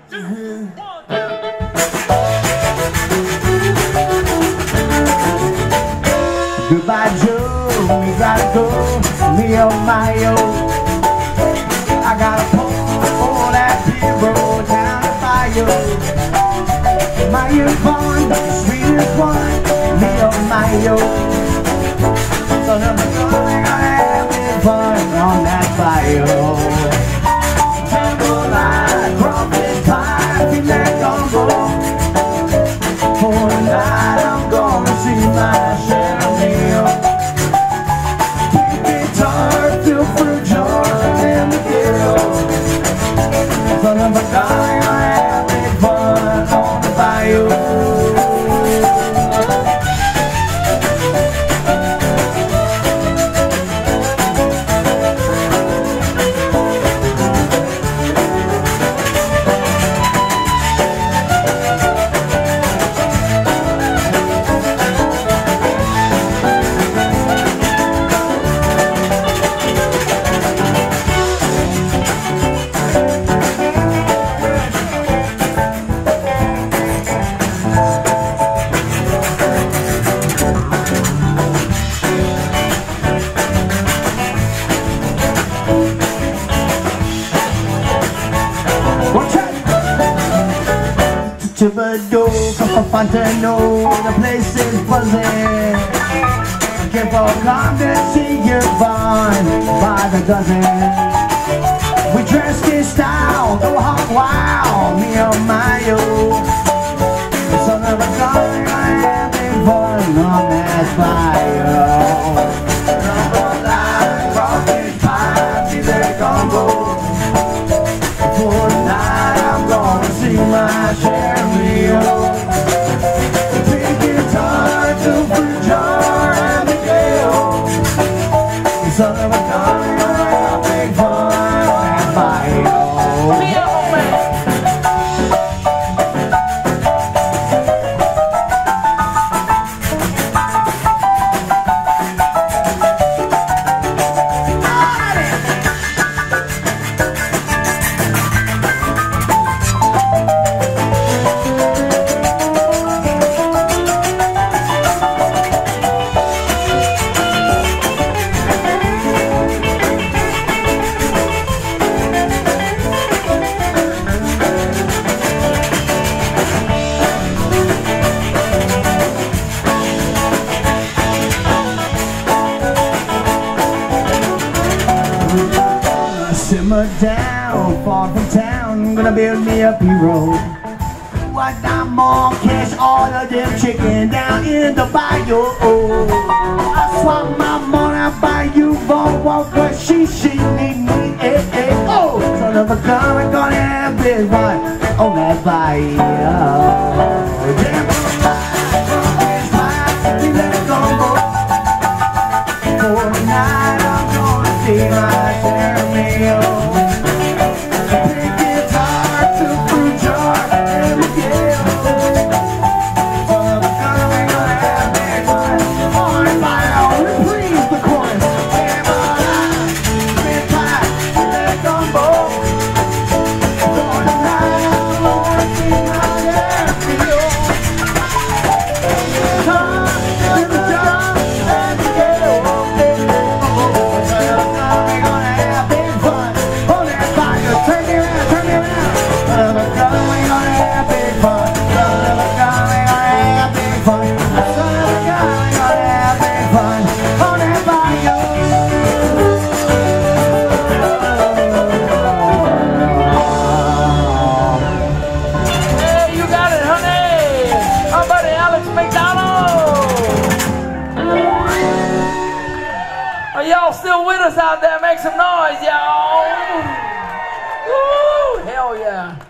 Goodbye, Joe, we gotta go, me oh my oh. I gotta pull that hero down the bayou. My fun, sweetest one, me oh my oh. So I'm gonna have fun on that bayou. Jambalaya, crawfish pie, feel like gumbo. For the night I'm gonna see my share of meal. Big guitar, feel fruit jar and the girl. Son of a gun, I'm having fun on the bayou. Troubadour, Fontaine, the place is buzzing. Give a come to see your fun by the dozen. We dressed in style, go hog wild, me oh my oh. Son of a gun, I'm having fun on that fire. Jambalaya, crawfish pie, be there gumbo. For the night I'm gonna see my share. Big guitar, two fruit jar, and the gale. Son of a gun, I'm having fun and bayou. Simmer down, far from town, gonna build me a hero. What I'm more cash, all of them chicken down in the bayou. I swap my money by you for walk, but she need me, oh. Son of a gun, we're gonna have this one on that bayou. For the night I'm gonna see my share of meal. Big guitar, two fruit jar, and a gale. Son of a gun, we're gonna have big fun on the bayou. Please the chorus. Jambalaya, fish pie, let gumbo. For the night I'm gonna see my share of meal. Guitar, fruit jar, and a gale. Y'all still with us out there? Make some noise, y'all. Woo, hell yeah.